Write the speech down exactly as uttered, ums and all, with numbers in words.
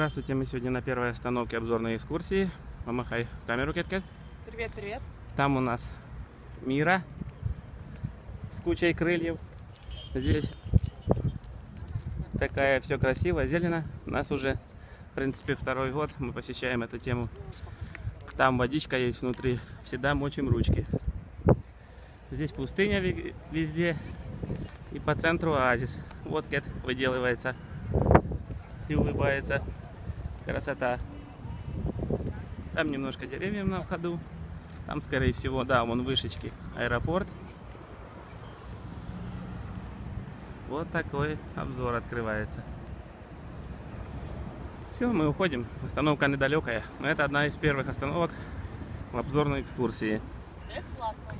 Здравствуйте, мы сегодня на первой остановке обзорной экскурсии. Помахай камеру, Кэт-Кэт. Привет, привет. Там у нас Мира с кучей крыльев. Здесь такая все красиво, зелено. У нас уже, в принципе, второй год мы посещаем эту тему. Там водичка есть внутри, всегда мочим ручки. Здесь пустыня везде и по центру оазис. Вот Кэт выделывается и улыбается. Красота. Там немножко деревьев на входу. Там, скорее всего, да, вон вышечки, аэропорт. Вот такой обзор открывается. Все, мы уходим. Остановка недалекая, но это одна из первых остановок в обзорной экскурсии. Бесплатно.